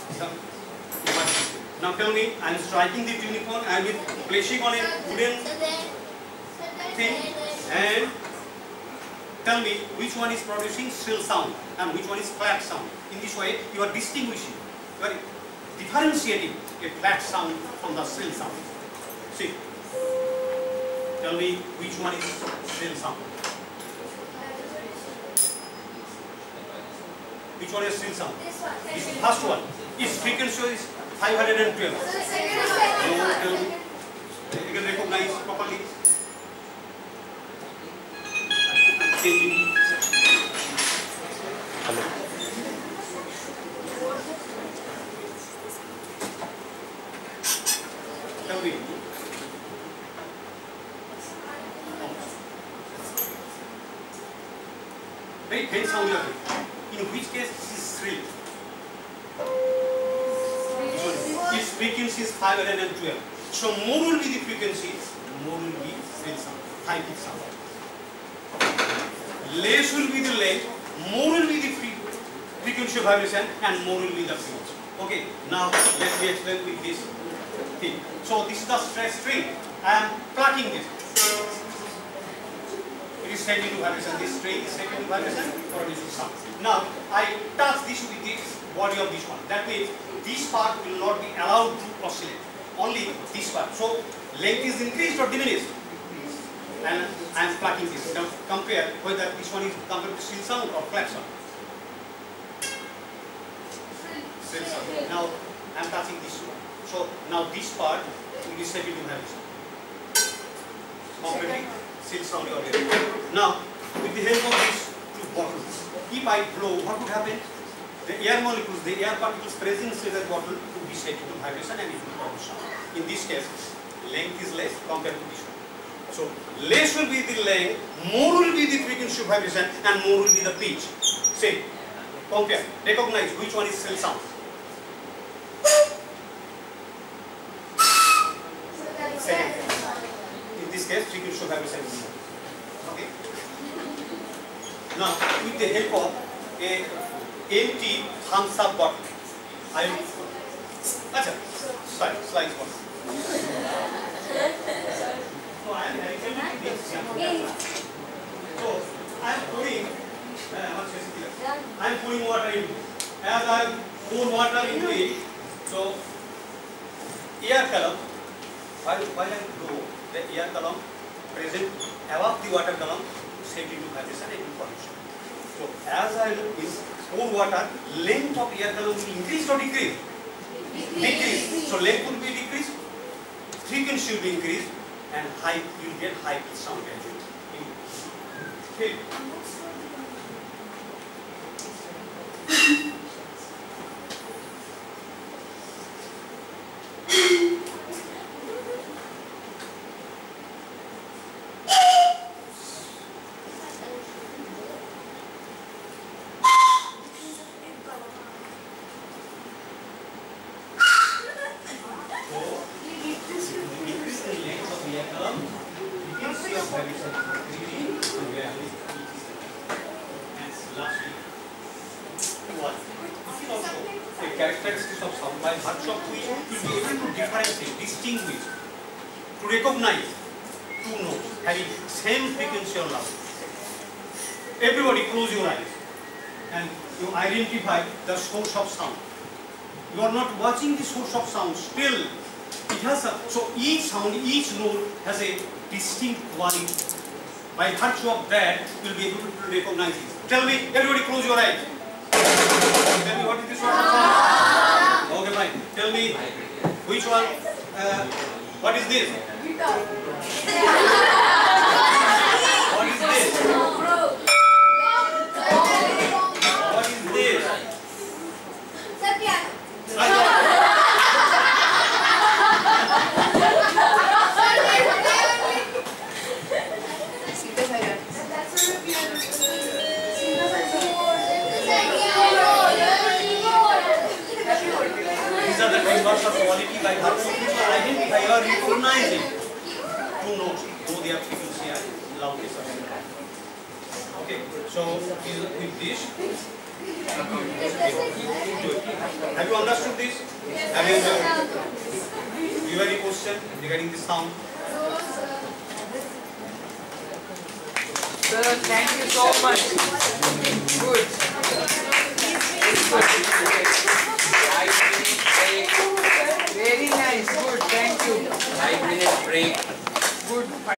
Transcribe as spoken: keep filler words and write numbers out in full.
Now tell me, I am striking the tuning fork, I am placing on a wooden thing, and tell me which one is producing shrill sound and which one is flat sound. In this way, you are distinguishing, you are differentiating a flat sound from the shrill sound. See, tell me which one is shrill sound. Which one is shrill sound? This one. This is the first one. Its frequency is five hundred twelve. You can recognize properly. Changing. Hello. Tell me. Very faint sound you are hearing. In which case this is shrill. Its frequency is five hundred twelve. So more will be the frequency, more will be shrill sound, high pitch sound. Less will be the length, more will be the frequency of vibration, and more will be the pitch. Okay, now let me explain with this thing. So this is the stress string. I am plucking this. It is set into vibration. This string is set into vibration, produces sound. Now I touch this with the body of this one. That means this part will not be allowed to oscillate. Only this part. So length is increased or diminished. And I am plucking this. Now compare whether this one is compared to shrill sound or flat sound. Shrill sound. Now I am touching this one. So now this part will be set into vibration. Completely shrill sound you are hearing. Now with the help of these two bottles, if I blow, what would happen? The air molecules, the air particles present in the bottle will be set into vibration and it will produce sound. In this case, length is less compared to this one. So less will be the length, more will be the frequency of vibration, and more will be the pitch. Say, compare, recognize which one is shrill sound. Second. In this case, frequency of vibration is more. Okay. Now, with the help of a empty thumbs up bottle, I will. Acha, slide, slide bottle. So I am having this. So I am pouring. I am pouring water into. As I pour water into it, so air column. While while I blow, the air column present above the water column set into vibration and into production. So as I pour water, length of air column will increase or decrease? Decrease. So length will be decreased, frequency will be increased, and high you will get high pitch sound gradually. Okay. Recognize two notes having same frequency or louder. Everybody close your eyes and you identify the source of sound. You are not watching the source of sound, still it has a, so each sound, each note has a distinct quality. By virtue of that, you will be able to recognize it. Tell me, everybody close your eyes. Tell me what is the source of sound? Okay, fine. Tell me which one, uh, what is this? What is this? What is this? These are the members of quality by virtue of which you identify or recognizing two notes, though they are frequency and loudness. Okay, so with this, have you you understood this? Have you understood? Do you have any question regarding this sound? Sir, thank you so much. Good. Very nice. Good. Thank you. Five minutes break.